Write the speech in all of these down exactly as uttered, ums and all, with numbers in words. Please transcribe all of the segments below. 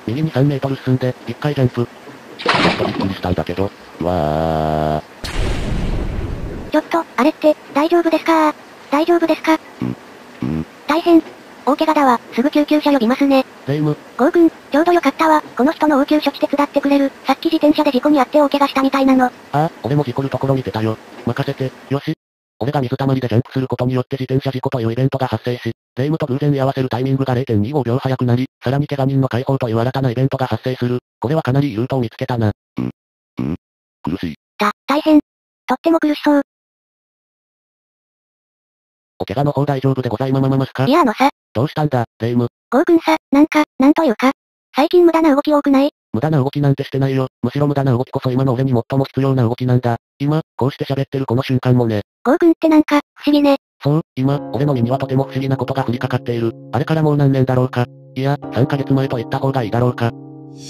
右にさんメートル進んで、いっかいジャンプ。ちょっとびっくりしたんだけど、うわー。ちょっと、あれって、大丈夫ですかー大丈夫ですかうん、うん。 大変。大怪我だわ、すぐ救急車呼びますね。 霊夢。 ゴーくん、ちょうどよかったわ、この人の応急処置手伝ってくれる。さっき自転車で事故に遭って大怪我したみたいなの。ああ、俺も事故るところ見てたよ。任せて、よし。俺が水たまりでジャンプすることによって自転車事故というイベントが発生し、霊夢と偶然居合わせるタイミングが れいてんにごびょう早くなり、さらに怪我人の解放という新たなイベントが発生する。これはかなりいいルートを見つけたな。うん。うん。苦しい。 た、大変。とっても苦しそう。 お怪我の方大丈夫でございままますか？ いやあのさ。 どうしたんだ、霊夢。 ゴーくんさ、なんか、なんというか。最近無駄な動き多くない？ 無駄な動きなんてしてないよ。むしろ無駄な動きこそ今の俺に最も必要な動きなんだ。今、こうして喋ってるこの瞬間もね。 ゴーくんってなんか、不思議ね。 そう、今、俺の身にはとても不思議なことが降りかかっている。あれからもう何年だろうか。いや、さんかげつまえと言った方がいいだろうか。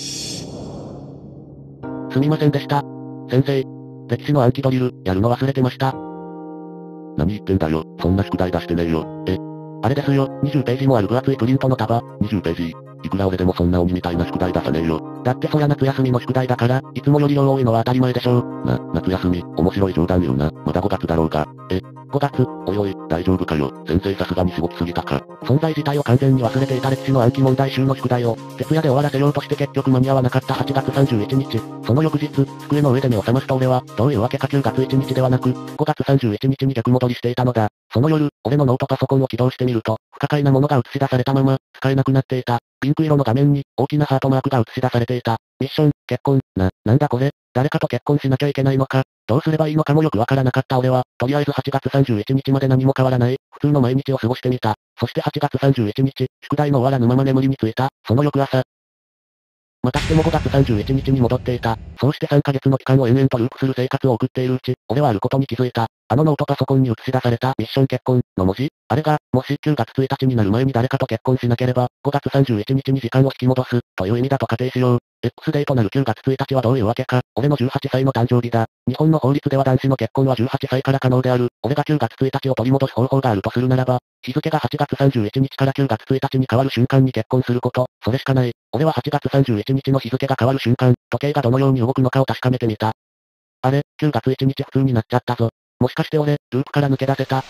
すみませんでした。先生。歴史の暗記ドリル、やるの忘れてました。何言ってんだよ。そんな宿題出してねえよ。え。あれですよ、にじゅうページもある分厚いプリントの束、にじゅうページ。いくら俺でもそんな鬼みたいな宿題出さねえよ。だってそりゃ夏休みの宿題だから、いつもより量多いのは当たり前でしょう。な、夏休み、面白い冗談言うな。まだごがつだろうが。え、ごがつ、おいおい、大丈夫かよ。先生さすがにしごきすぎたか。存在自体を完全に忘れていた歴史の暗記問題集の宿題を、徹夜で終わらせようとして結局間に合わなかったはちがつさんじゅういちにち。その翌日、机の上で目を覚ますと俺は、どういうわけかくがついちにちではなく、ごがつさんじゅういちにちに逆戻りしていたのだ。その夜、俺のノートパソコンを起動してみると、不可解なものが映し出されたまま、使えなくなっていた。ピンク色の画面に、大きなハートマークが映し出されていた。ミッション、結婚、な、なんだこれ？誰かと結婚しなきゃいけないのか？どうすればいいのかもよくわからなかった俺は、とりあえずはちがつさんじゅういちにちまで何も変わらない、普通の毎日を過ごしてみた。そしてはちがつさんじゅういちにち、宿題の終わらぬまま眠りについた。その翌朝。またしてもごがつさんじゅういちにちに戻っていた。そうしてさんかげつの期間を延々とループする生活を送っているうち、俺はあることに気づいた。あのノートパソコンに映し出されたミッション結婚の文字？あれが、もしくがつついたちになる前に誰かと結婚しなければ、ごがつさんじゅういちにちに時間を引き戻す、という意味だと仮定しよう。X デーとなるくがつついたちはどういうわけか、俺のじゅうはっさいの誕生日だ。日本の法律では男子の結婚はじゅうはっさいから可能である。俺がくがつついたちを取り戻す方法があるとするならば、日付がはちがつさんじゅういちにちからくがつついたちに変わる瞬間に結婚すること、それしかない。俺ははちがつさんじゅういちにちの日付が変わる瞬間、時計がどのように動くのかを確かめてみた。あれ、くがついちにち普通になっちゃったぞ。もしかして俺、ループから抜け出せた？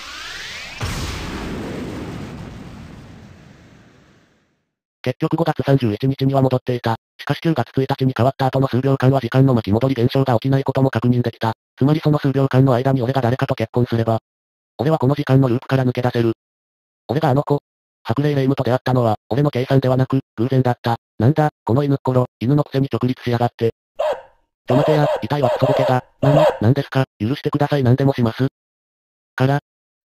結局ごがつさんじゅういちにちには戻っていた。しかしくがつついたちに変わった後の数秒間は時間の巻き戻り現象が起きないことも確認できた。つまりその数秒間の間に俺が誰かと結婚すれば、俺はこの時間のループから抜け出せる。俺があの子、白霊霊夢と出会ったのは、俺の計算ではなく、偶然だった。なんだ、この犬っころ、犬のくせに直立しやがって。ちょ待てや、痛いわクソボケが。なに、なんですか、許してください何でもします。から。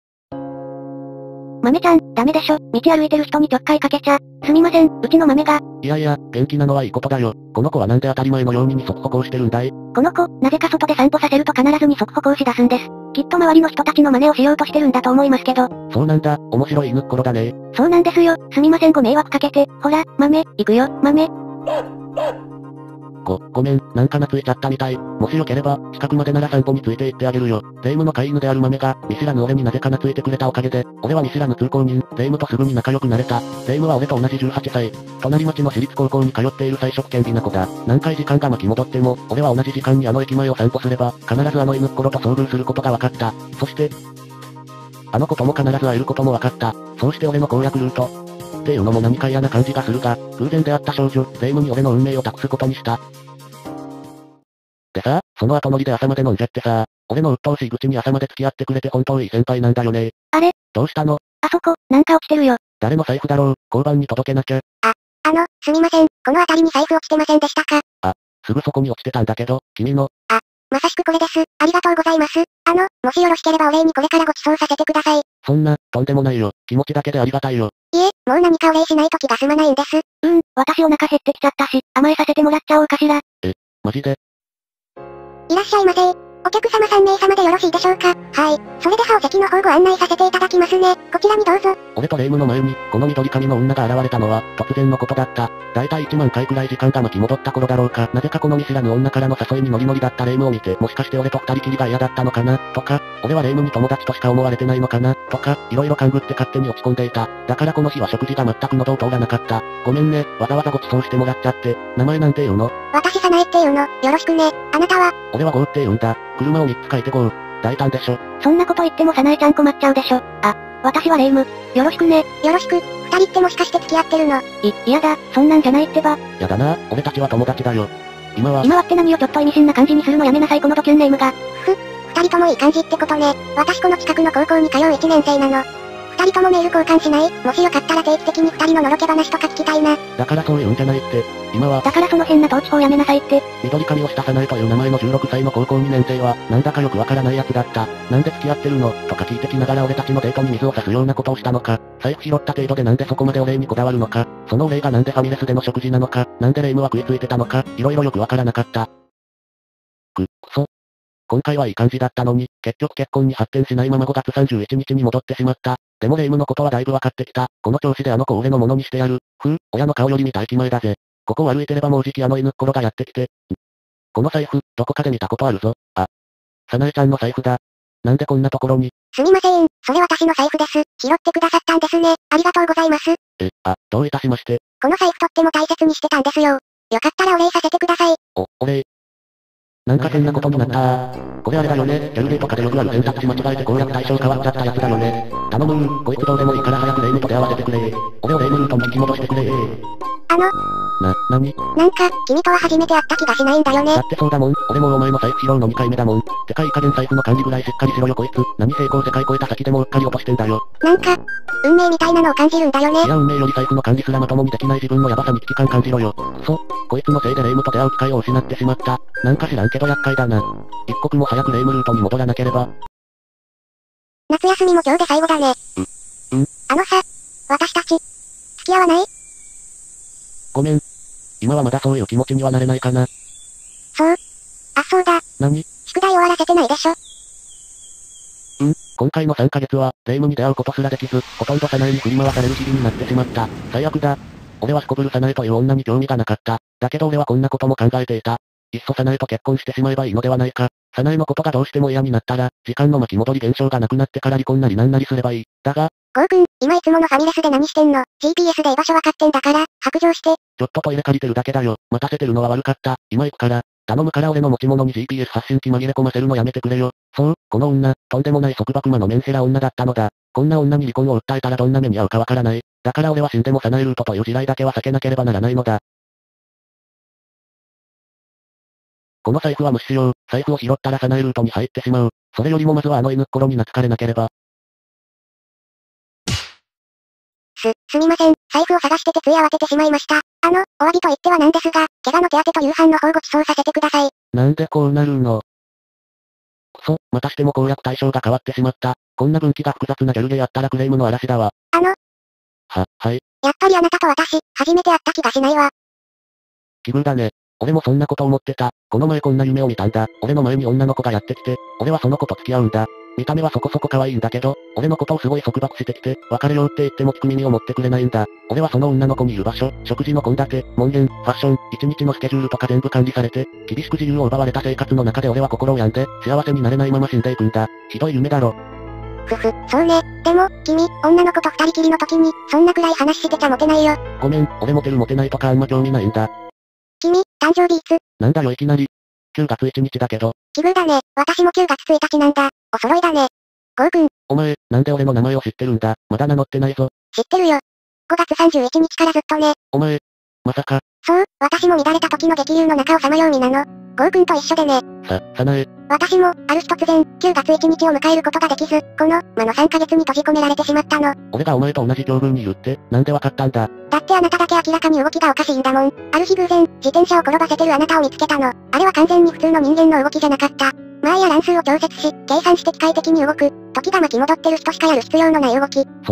豆ちゃん、ダメでしょ。道歩いてる人にちょっかいかけちゃ。すみません、うちの豆が。 いやいや、元気なのはいいことだよ。この子はなんで当たり前のように二足歩行してるんだい？ この子、なぜか外で散歩させると必ず二足歩行し出すんです。きっと周りの人たちの真似をしようとしてるんだと思いますけど。 そうなんだ、面白い犬っころだね。 そうなんですよ、すみませんご迷惑かけて。ほら、豆、行くよ、豆。 ご、ごめん、なんか懐いちゃったみたい。もしよければ、近くまでなら散歩について行ってあげるよ。霊夢の飼い犬である豆が、見知らぬ俺になぜか懐いてくれたおかげで、俺は見知らぬ通行人、霊夢とすぐに仲良くなれた。霊夢は俺と同じじゅうはっさい。隣町の私立高校に通っている才色兼美な子だ。何回時間が巻き戻っても、俺は同じ時間にあの駅前を散歩すれば、必ずあの犬っころと遭遇することが分かった。そして、あの子とも必ず会えることも分かった。そうして俺の攻略ルート。っていうのも何か嫌な感じがするが、偶然出会った少女、霊夢に俺の運命を託すことにした。でさ、その後乗りで朝まで飲んじゃってさ、俺の鬱陶しい愚痴に朝まで付き合ってくれて本当いい先輩なんだよね。 あれ？ どうしたの？ あそこ、なんか落ちてるよ。 誰の財布だろう、交番に届けなきゃ。 あ、あの、すみません、この辺りに財布落ちてませんでしたか？ あ、すぐそこに落ちてたんだけど、君の。 あ、まさしくこれです。ありがとうございます。あの、もしよろしければお礼にこれからご馳走させてください。 そんな、とんでもないよ。気持ちだけでありがたいよ。 いえ、もう何かお礼しないと気が済まないんです。うん、私お腹減ってきちゃったし、甘えさせてもらっちゃおうかしら。 え、マジで？ いらっしゃいませ。 お客様さんめいさまでよろしいでしょうか。はい。それではお席の方ご案内させていただきますね。こちらにどうぞ。 俺と霊夢の前に、この緑髪の女が現れたのは、突然のことだった。だいたいいちまんかいくらい時間が巻き戻った頃だろうか。なぜかこの見知らぬ女からの誘いにノリノリだった霊夢を見て、もしかして俺と二人きりが嫌だったのかなとか、俺は霊夢に友達としか思われてないのかなとか、いろいろ勘ぐって勝手に落ち込んでいた。だからこの日は食事が全く喉を通らなかった。ごめんね、わざわざご馳走してもらっちゃって。名前なんて言うの？ 私さなえっていうの。よろしくね。あなたは？ 俺はゴーって言うんだ。車をみっつ書いてゴー。大胆でしょ。 そんなこと言ってもさなえちゃん困っちゃうでしょ。あ、私は霊夢。よろしくね。よろしく。二人ってもしかして付き合ってるの？い、嫌だ。そんなんじゃないってば。 やだな、俺たちは友達だよ。今は。 今はって何をちょっと意味深な感じにするのやめなさいこのドキュンネームが。ふふ、二人ともいい感じってことね。私この近くの高校に通う一年生なの。二人ともメール交換しない？もしよかったら定期的に二人ののろけ話とか聞きたいな。 だからそういうんじゃないって。今は。 だからその変な統治法やめなさいって。 緑髪をしたさないという名前のじゅうろくさいの高校にねん生は、なんだかよくわからない奴だった。なんで付き合ってるのとか聞いてきながら俺たちのデートに水を差すようなことをしたのか。財布拾った程度でなんでそこまでお礼にこだわるのか。そのお礼がなんでファミレスでの食事なのか。なんで霊夢は食いついてたのか。いろいろよくわからなかった。く、くそ。今回はいい感じだったのに、結局結婚に発展しないままごがつさんじゅういちにちに戻ってしまった。でも霊夢のことはだいぶわかってきた。この調子であの子を俺のものにしてやる。ふう、親の顔より見た駅前だぜ。ここを歩いてればもうじきあの犬っころがやってきて。んこの財布、どこかで見たことあるぞ。あ。さなえちゃんの財布だ。なんでこんなところに。 すみません、それ私の財布です。拾ってくださったんですね。ありがとうございます。 え、あ、どういたしまして。 この財布とっても大切にしてたんですよ。よかったらお礼させてください。 お、お礼。なんか変なことになったー。これあれだよね、ギャルゲーとかでよくある選択肢間違えて攻略対象変わっちゃったやつだよね。頼むー、こいつどうでもいいから早くレイムと出会わせてくれー。俺をレイムルートに引き戻してくれー。 あの、 な、なに？ なんか、君とは初めて会った気がしないんだよね。 だってそうだもん、俺もお前の財布拾うのにかいめだもん。てかいい加減財布の管理ぐらいしっかりしろよこいつ。何成功世界超えた先でもうっかり落としてんだよ。 なんか、運命みたいなのを感じるんだよね。 いや運命より財布の管理すらまともにできない自分のヤバさに危機感感じろよ。くそ、こいつのせいでレイムと出会う機会を失ってしまった。なんか知らんけど厄介だな。一刻も早くレイムルートに戻らなければ。 夏休みも今日で最後だね。 う、んあのさ、私たち、付き合わない？ ごめん。今はまだそういう気持ちにはなれないかな。 そう。あ、そうだ。 何？ 宿題終わらせてないでしょ。 うん、今回のさんかげつは、霊夢に出会うことすらできず、ほとんど早苗に振り回される日々になってしまった。最悪だ。俺はすこぶる早苗という女に興味がなかった。だけど俺はこんなことも考えていた。いっそ早苗と結婚してしまえばいいのではないか。早苗のことがどうしても嫌になったら、時間の巻き戻り現象がなくなってから離婚なりなんなりすればいい。だが、 ゴーくん、今いつものファミレスで何してんの？ ジーピーエス で居場所わかってんだから、白状して。 ちょっとトイレ借りてるだけだよ。待たせてるのは悪かった。今行くから。頼むから俺の持ち物に ジーピーエス 発信機紛れ込ませるのやめてくれよ。そう、この女、とんでもない束縛魔のメンヘラ女だったのだ。こんな女に離婚を訴えたらどんな目に遭うかわからない。だから俺は死んでも早苗ルートという地雷だけは避けなければならないのだ。この財布は無視しよう。財布を拾ったら早苗ルートに入ってしまう。それよりもまずはあの犬っころに懐かれなければ。 す、すみません。財布を探しててつい慌ててしまいました。あの、お詫びと言ってはなんですが、怪我の手当と夕飯の方ご馳走させてください。 なんでこうなるの？くそ、またしても攻略対象が変わってしまった。こんな分岐が複雑なギャルゲーやったらクレームの嵐だわ。 あの、 は、はい。 やっぱりあなたと私、初めて会った気がしないわ。 奇遇だね。俺もそんなこと思ってた。この前こんな夢を見たんだ。俺の前に女の子がやってきて、俺はその子と付き合うんだ。見た目はそこそこ可愛いんだけど、俺のことをすごい束縛してきて、別れようって言っても聞く耳を持ってくれないんだ。俺はその女の子にいる場所、食事の献立、門限、ファッション、一日のスケジュールとか全部管理されて、厳しく自由を奪われた生活の中で俺は心を病んで、幸せになれないまま死んでいくんだ。ひどい夢だろ。 ふふ、そうね。でも、君、女の子と二人きりの時に、そんなくらい話してちゃモテないよ。 ごめん、俺モテるモテないとかあんま興味ないんだ。 君、誕生日いつ？ なんだよいきなり。くがつついたちだけど。 奇遇だね。私もくがつついたちなんだ。お揃いだね。ゴーくん。 お前、なんで俺の名前を知ってるんだ。まだ名乗ってないぞ。 知ってるよ。ごがつさんじゅういちにちからずっとね。 お前、まさか。 そう、私も乱れた時の激流の中をさまよう身なの。ゴーくんと一緒でね。 さ、さなえ。 私も、ある日突然、くがつついたちを迎えることができず、この、魔のさんかげつに閉じ込められてしまったの。 俺がお前と同じ境遇にいるって、なんでわかったんだ。 だってあなただけ明らかに動きがおかしいんだもん。ある日偶然、自転車を転ばせてるあなたを見つけたの。あれは完全に普通の人間の動きじゃなかった。間合いや乱数を調節し、計算して機械的に動く、時が巻き戻ってる人しかやる必要のない動き。 そうだ。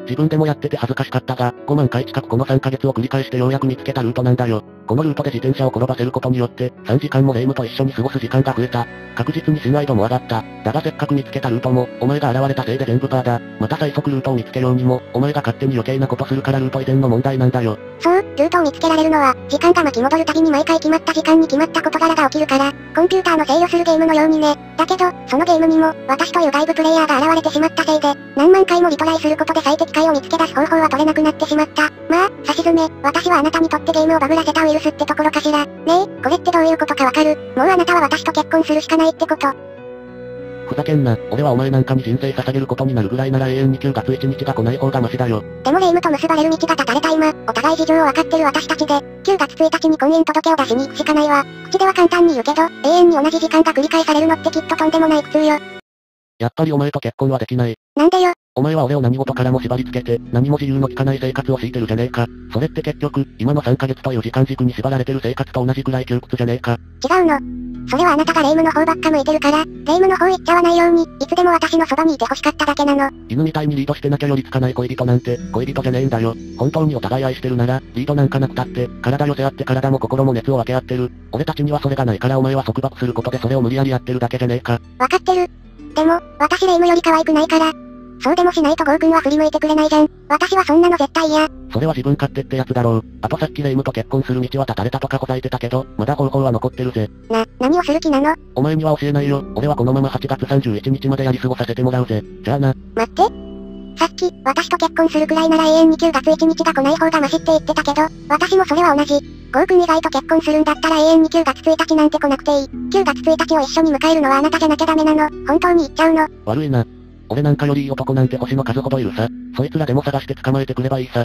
自分でもやってて恥ずかしかったが、ごまんかい近くこのさんかげつを繰り返してようやく見つけたルートなんだよ。このルートで自転車を転ばせることによって、さんじかんも霊夢と一緒に過ごす時間が増えた。確実に信頼度も上がった。だがせっかく見つけたルートも、お前が現れたせいで全部バーだ。また最速ルートを見つけようにも、お前が勝手に余計なことするからルート以前の問題なんだよ。 そう、ルートを見つけられるのは、時間が巻き戻るたびに毎回決まった時間に決まった事柄が起きるから、コンピューターの制御するゲームのようにね。だけど、そのゲームにも、私という外部プレイヤーが現れてしまったせいで、何万回もリトライすることで最適解を見つけ出す方法は取れなくなってしまった。まあ、差し詰め、私はあなたにとってゲームをバグらせたウイルスってところかしら。ねえ、これってどういうことかわかる？もうあなたは私と結婚するしかないってこと。 ふざけんな、俺はお前なんかに人生捧げることになるぐらいなら永遠にきゅうがついちにちが来ない方がマシだよ。 でも霊夢と結ばれる道が断たれた今、お互い事情を分かってる私たちで、きゅうがつついたちに婚姻届を出しに行くしかないわ。口では簡単に言うけど、永遠に同じ時間が繰り返されるのってきっととんでもない苦痛よ。 やっぱりお前と結婚はできない。 なんでよ。 お前は俺を何事からも縛り付けて、何も自由の利かない生活を強いてるじゃねえか。それって結局、今のさんかげつという時間軸に縛られてる生活と同じくらい窮屈じゃねえか。 違うの。それはあなたが霊夢の方ばっか向いてるから、霊夢の方行っちゃわないように、いつでも私のそばにいて欲しかっただけなの。 犬みたいにリードしてなきゃ寄りつかない恋人なんて、恋人じゃねえんだよ。本当にお互い愛してるなら、リードなんかなくたって、体寄せ合って体も心も熱を分け合ってる。俺たちにはそれがないからお前は束縛することでそれを無理やりやってるだけじゃねえか。 わかってる。でも、私霊夢より可愛くないから。そうでもしないとゴーくんは振り向いてくれないじゃん。私はそんなの絶対嫌。 それは自分勝手ってやつだろう。あとさっき霊夢と結婚する道は断たれたとかほざいてたけど、まだ方法は残ってるぜ。 な、何をする気なの？ お前には教えないよ。俺はこのままはちがつさんじゅういちにちまでやり過ごさせてもらうぜ。じゃあな。 待って。さっき、私と結婚するくらいなら永遠にきゅうがついちにちが来ない方がマシって言ってたけど、私もそれは同じ。ゴーくん以外と結婚するんだったら永遠にきゅうがつついたちなんて来なくていい。きゅうがつついたちを一緒に迎えるのはあなたじゃなきゃダメなの。本当に言っちゃうの。 悪いな。俺なんかよりいい男なんて星の数ほどいるさ。そいつらでも探して捕まえてくればいいさ。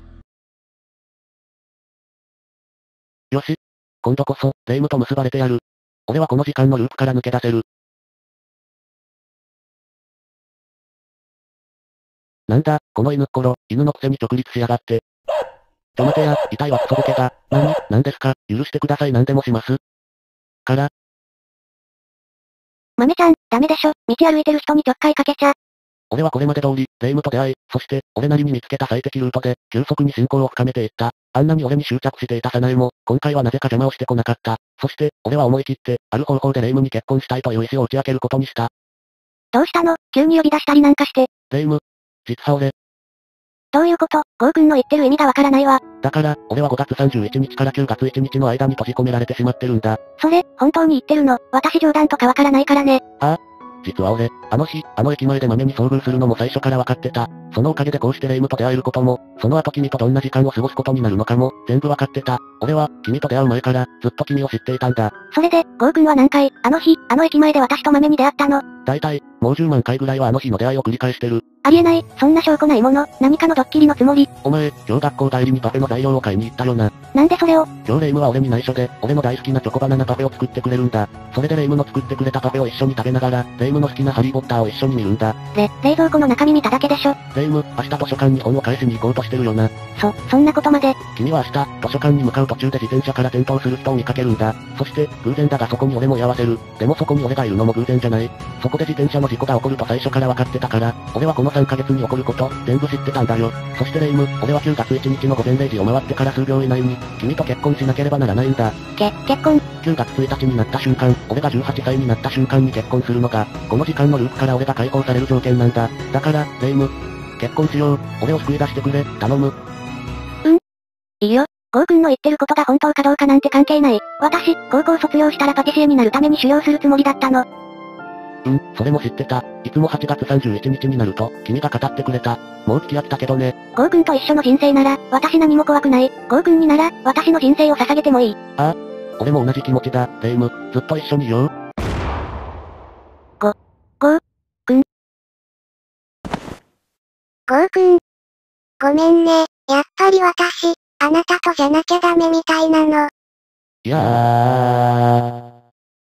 よし。今度こそ、霊夢と結ばれてやる。俺はこの時間のループから抜け出せる。なんだ、この犬っころ、犬のくせに直立しやがって。ちょ待てや、痛いわクソボケが。なに、なんですか、許してください何でもします。から。 豆ちゃん、ダメでしょ、道歩いてる人にちょっかいかけちゃ。 俺はこれまで通り、霊夢と出会い、そして、俺なりに見つけた最適ルートで、急速に進行を深めていった。あんなに俺に執着していた早苗も、今回はなぜか邪魔をしてこなかった。そして、俺は思い切って、ある方法で霊夢に結婚したいという意思を打ち明けることにした。 どうしたの？急に呼び出したりなんかして。 霊夢。実は俺。 どういうこと？ゴーくんの言ってる意味がわからないわ。 だから、俺はごがつさんじゅういちにちからきゅうがついちにちの間に閉じ込められてしまってるんだ。 それ、本当に言ってるの？私冗談とかわからないからね。 ああ。実は俺、あの日、あの駅前で豆に遭遇するのも最初から分かってた。そのおかげでこうして霊夢と出会えることも、その後君とどんな時間を過ごすことになるのかも、全部分かってた。俺は、君と出会う前から、ずっと君を知っていたんだ。 それで、ゴーくんは何回、あの日、あの駅前で私と豆に出会ったの？ 大体、もうじゅうまんかいぐらいはあの日の出会いを繰り返してる。 ありえない、そんな証拠ないもの、何かのドッキリのつもり。 お前、今日学校帰りにパフェの材料を買いに行ったよな。 なんでそれを？ 今日霊夢は俺に内緒で、俺の大好きなチョコバナナパフェを作ってくれるんだ。それで霊夢の作ってくれたパフェを一緒に食べながら、霊夢の好きなハリーポッターを一緒に見るんだ。 れ、冷蔵庫の中身見ただけでしょ。 霊夢、明日図書館に本を返しに行こうとしてるよな。 そ、そんなことまで。 君は明日、図書館に向かう途中で自転車から転倒する人を見かけるんだ。そして、偶然だがそこに俺も居合わせる。でもそこに俺がいるのも偶然じゃない。そこで自転車の事故が起こると最初から分かってたから、俺はこのさんかげつに起こること、全部知ってたんだよ。そして霊夢、俺はきゅうがついちにちの午前れいじを回ってから数秒以内に、君と結婚しなければならないんだ。 け、結婚？ きゅうがつついたちになった瞬間、俺がじゅうはっさいになった瞬間に結婚するのが、この時間のループから俺が解放される条件なんだ。だから、霊夢、結婚しよう。俺を救い出してくれ、頼む。 うん。いいよ。ゴーくんの言ってることが本当かどうかなんて関係ない。私、高校卒業したらパティシエになるために修行するつもりだったの。 うん、それも知ってた。いつもはちがつさんじゅういちにちになると、君が語ってくれた。もう付き合ったけどね。 ゴーくんと一緒の人生なら、私何も怖くない。ゴーくんになら、私の人生を捧げてもいい。 ああ。俺も同じ気持ちだ、霊夢。ずっと一緒にいよう。 ご、ゴー、くん。ゴーくん。ごめんね。やっぱり私、あなたとじゃなきゃダメみたいなの。 いやー。